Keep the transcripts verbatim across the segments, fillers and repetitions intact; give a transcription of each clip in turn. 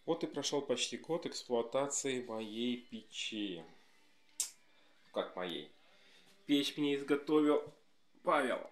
Вот и прошел почти год эксплуатации моей печи. Как моей? Печь мне изготовил Павел.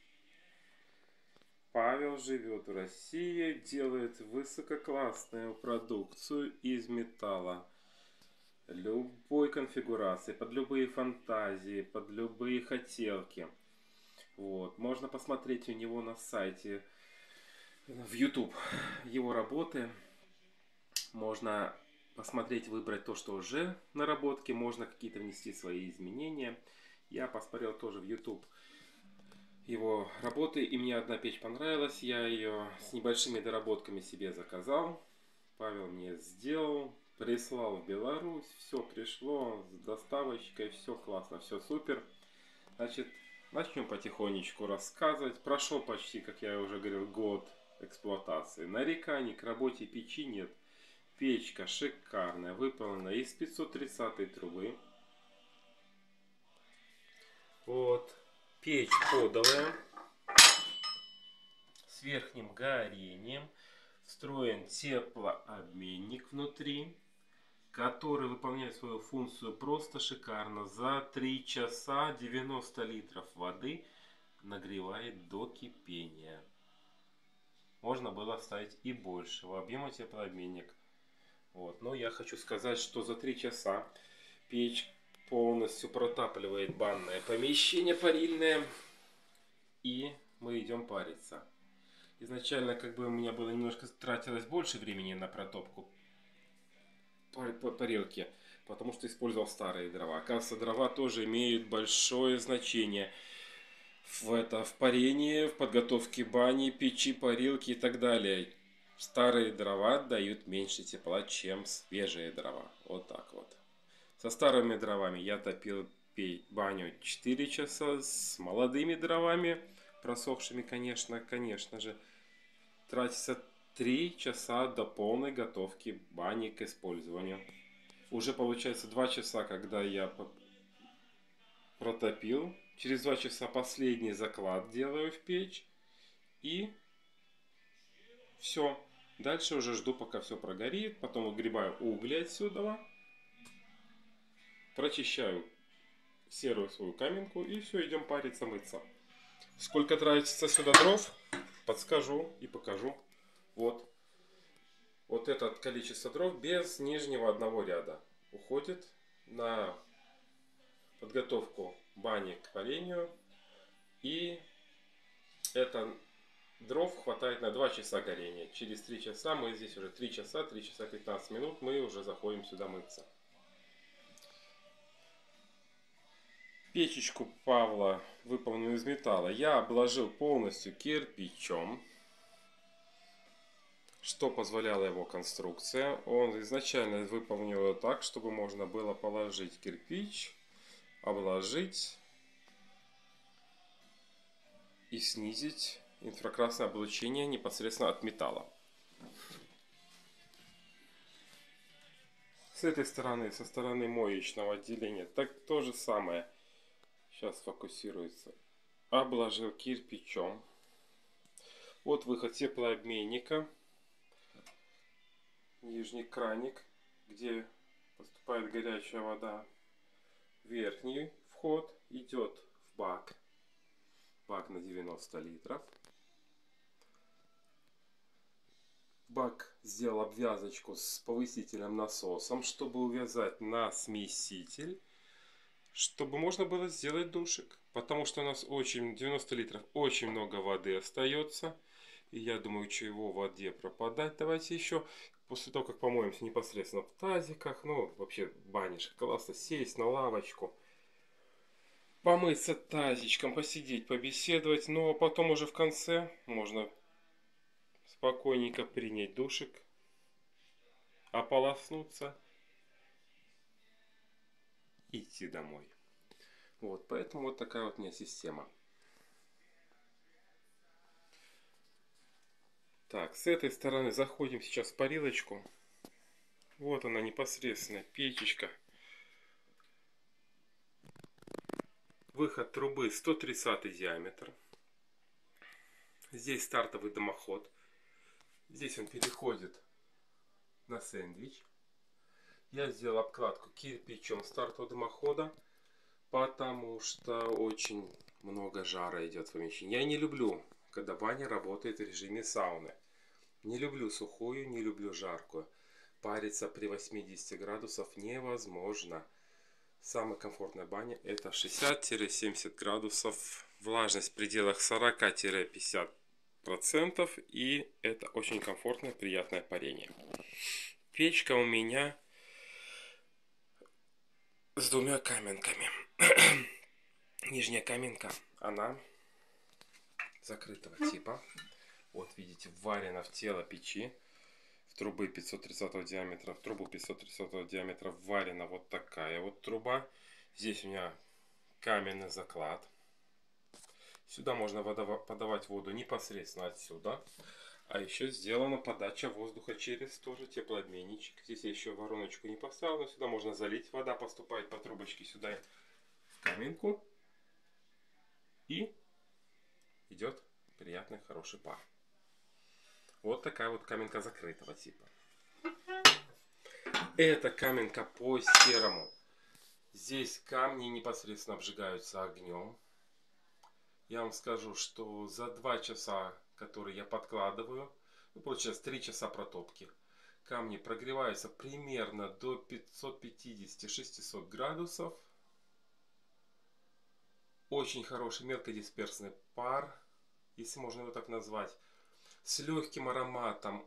Павел живет в России, делает высококлассную продукцию из металла. Любой конфигурации, под любые фантазии, под любые хотелки. Вот. Можно посмотреть у него на сайте, в YouTube, его работы. Можно посмотреть, выбрать то, что уже наработки. Можно какие-то внести свои изменения. Я посмотрел тоже в YouTube его работы, и мне одна печь понравилась. Я ее с небольшими доработками себе заказал. Павел мне сделал, прислал в Беларусь. Все пришло с доставочкой, все классно, все супер. Значит, начнем потихонечку рассказывать. Прошел почти, как я уже говорил, год эксплуатации. Нареканий к работе печи нет. Печка шикарная, выполнена из пятьсот тридцатой трубы. Вот. Печь подовая, с верхним горением. Встроен теплообменник внутри, который выполняет свою функцию просто шикарно. За три часа девяносто литров воды нагревает до кипения. Можно было ставить и большего объема теплообменник. Вот. Но я хочу сказать, что за три часа печь полностью протапливает банное помещение парильное. И мы идем париться. Изначально как бы у меня было немножко тратилось больше времени на протопку парилки, потому что использовал старые дрова. Оказывается, дрова тоже имеют большое значение в, это, в парении, в подготовке бани, печи, парилки и так далее. Старые дрова дают меньше тепла, чем свежие дрова. Вот так вот. Со старыми дровами я топил баню четыре часа, с молодыми дровами, просохшими, конечно, конечно же, тратится три часа до полной готовки бани к использованию. Уже получается два часа, когда я протопил. Через два часа последний заклад делаю в печь. И все. Дальше уже жду, пока все прогорит. Потом выгребаю угли отсюда. Прочищаю серую свою каменку. И все, идем париться, мыться. Сколько тратится сюда дров, подскажу и покажу. Вот. Вот это количество дров без нижнего одного ряда уходит на подготовку бани к парению. И это дров хватает на два часа горения. Через три часа мы здесь уже три часа, три часа пятнадцать минут мы уже заходим сюда мыться. Печечку Павла, выполненную из металла, я обложил полностью кирпичом, что позволяла его конструкция. Он изначально выполнил ее так, чтобы можно было положить кирпич, обложить и снизить инфракрасное облучение непосредственно от металла. С этой стороны, со стороны моечного отделения, так то же самое. Сейчас фокусируется. Обложил кирпичом. Вот выход теплообменника. Нижний краник, где поступает горячая вода. Верхний вход идет в бак. Бак на девяносто литров. Бак сделал обвязочку с повысительным насосом, чтобы увязать на смеситель, чтобы можно было сделать душик. Потому что у нас очень девяносто литров, очень много воды остается. И я думаю, чего в воде пропадать. Давайте еще, после того, как помоемся непосредственно в тазиках, ну, вообще банишка, классно, сесть на лавочку, помыться тазичком, посидеть, побеседовать. Ну, а потом уже в конце можно спокойненько принять душик, ополоснуться, идти домой. Вот, поэтому вот такая вот у меня система. Так, с этой стороны заходим сейчас в парилочку. Вот она непосредственно, печечка. Выход трубы сто тридцатый диаметр. Здесь стартовый дымоход. Здесь он переходит на сэндвич. Я сделал обкладку кирпичом стартового дымохода, потому что очень много жара идет в помещении. Я не люблю, когда баня работает в режиме сауны. Не люблю сухую, не люблю жаркую. Париться при восьмидесяти градусах невозможно. Самая комфортная баня это шестьдесят-семьдесят градусов. Влажность в пределах сорок-пятьдесят процентов. И это очень комфортное, приятное парение. Печка у меня с двумя каменками. Нижняя каменка, она закрытого типа. Вот видите, вварена в тело печи. В трубы пятьсот тридцатого диаметра, в трубу пятьсот тридцатого диаметра вварена вот такая вот труба. Здесь у меня каменный заклад. Сюда можно подавать воду непосредственно отсюда. А еще сделана подача воздуха через тоже теплообменничек. Здесь я еще вороночку не поставил, но сюда можно залить. Вода поступает по трубочке сюда в каменку. И идет приятный, хороший пар. Вот такая вот каменка закрытого типа. Это каменка по серому. Здесь камни непосредственно обжигаются огнем. Я вам скажу, что за два часа, которые я подкладываю, ну, получается три часа протопки, камни прогреваются примерно до пятисот пятидесяти — шестисот градусов. Очень хороший мелкодисперсный пар, если можно его так назвать, с легким ароматом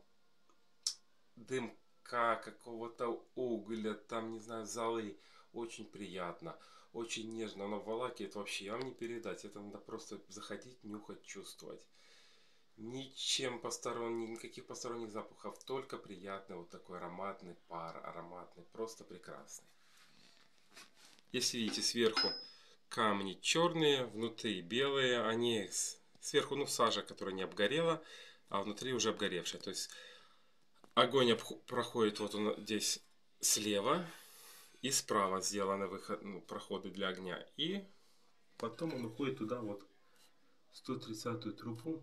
дымка, какого-то угля, там, не знаю, золы. Очень приятно, очень нежно, оно волакивает вообще, вам не передать. Это надо просто заходить, нюхать, чувствовать. Ничем посторонним, никаких посторонних запахов, только приятный вот такой ароматный пар, ароматный, просто прекрасный. Если видите, сверху камни черные, внутри белые, они сверху, ну, сажа, которая не обгорела, а внутри уже обгоревшая. То есть огонь проходит вот он здесь слева и справа сделаны выход, ну, проходы для огня. И потом он уходит туда вот сто тридцатую трубу.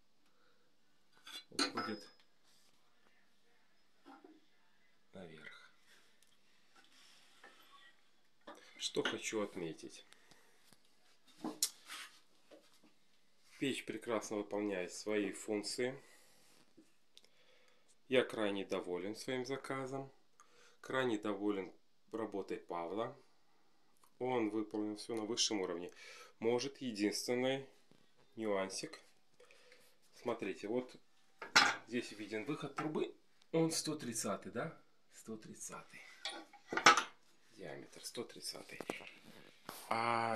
Уходит наверх. Что хочу отметить. Печь прекрасно выполняет свои функции. Я крайне доволен своим заказом. Крайне доволен работой Павла. Он выполнил все на высшем уровне. Может, единственный нюансик. Смотрите, вот здесь виден выход трубы. Он сто тридцатый, да? сто тридцатый. Диаметр сто тридцатый. А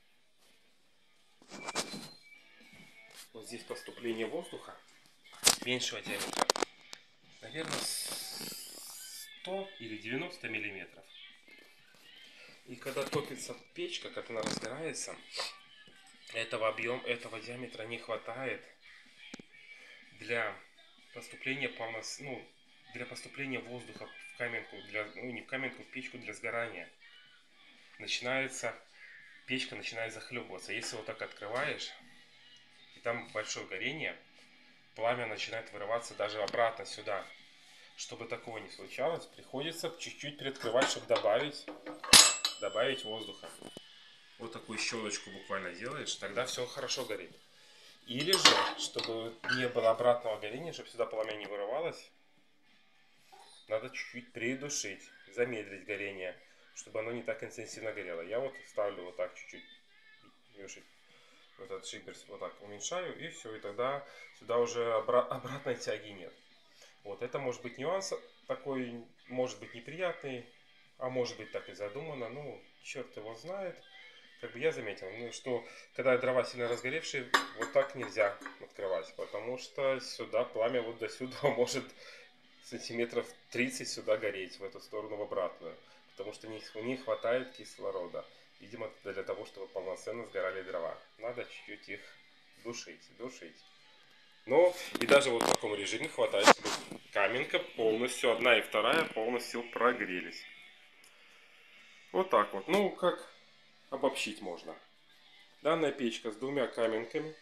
вот здесь поступление воздуха меньшего диаметра. Наверное, сто или девяносто миллиметров. И когда топится печка, как она разгорается, этого объема, этого диаметра не хватает для поступления полнос, ну, для поступления воздуха в каменку, для, ну, не в каменку, в печку для сгорания. Начинается, печка начинает захлебываться. Если вот так открываешь, и там большое горение, пламя начинает вырываться даже обратно сюда. Чтобы такого не случалось, приходится чуть-чуть приоткрывать, чтобы добавить, добавить воздуха. Вот такую щелочку буквально делаешь, тогда все хорошо горит. Или же, чтобы не было обратного горения, чтобы сюда пламя не вырывалось, надо чуть-чуть придушить, замедлить горение, чтобы оно не так интенсивно горело. Я вот ставлю вот так чуть-чуть, вот этот шиперс вот так уменьшаю, и все, и тогда сюда уже обра обратной тяги нет. Вот это может быть нюанс такой, может быть неприятный, а может быть так и задумано, ну, черт его знает. Как бы я заметил, ну, что когда дрова сильно разгоревшие, вот так нельзя открывать, потому что сюда пламя вот до сюда может сантиметров тридцать сюда гореть, в эту сторону, в обратную, потому что не хватает кислорода, видимо, для того, чтобы полноценно сгорали дрова. Надо чуть-чуть их душить, душить. Но и даже вот в таком режиме хватает, чтобы каменка полностью, одна и вторая полностью прогрелись. Вот так вот. Ну, как обобщить можно. Данная печка с двумя каменками.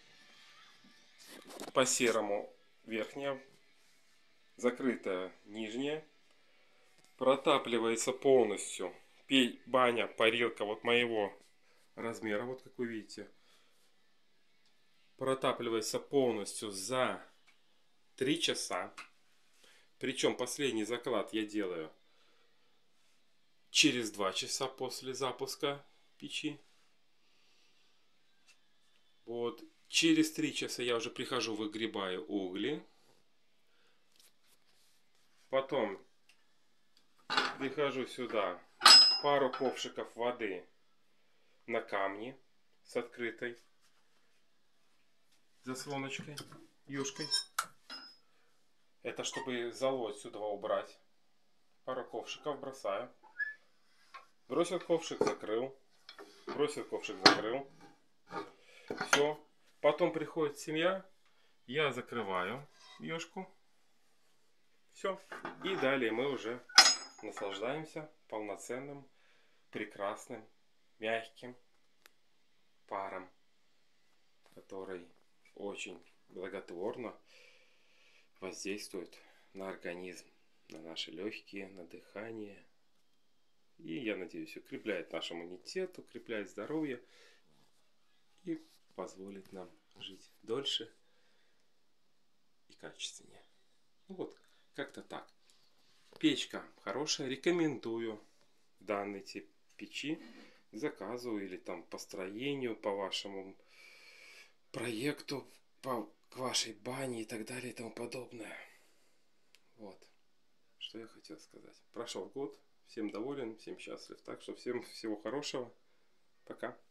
По серому верхняя, закрытая нижняя. Протапливается полностью. Пей, баня, парилка вот моего размера, вот как вы видите. Протапливается полностью за три часа. Причем последний заклад я делаю через два часа после запуска печи. Вот. Через три часа я уже прихожу, выгребаю угли. Потом прихожу сюда, пару ковшиков воды на камни с открытой заслоночкой, юшкой. Это чтобы золу сюда убрать. Пару ковшиков бросаю. Бросил ковшик, закрыл. Бросил ковшик, закрыл. Все. Потом приходит семья. Я закрываю юшку. Все. И далее мы уже наслаждаемся полноценным, прекрасным, мягким паром, который очень благотворно воздействует на организм, на наши легкие, на дыхание. И, я надеюсь, укрепляет наш иммунитет, укрепляет здоровье и позволит нам жить дольше и качественнее. Ну вот, как-то так. Печка хорошая, рекомендую данный тип печи к заказу или там по строению, по вашему проекту, по к вашей бане и так далее и тому подобное. Вот, что я хотел сказать. Прошел год, всем доволен, всем счастлив. Так что всем всего хорошего. Пока.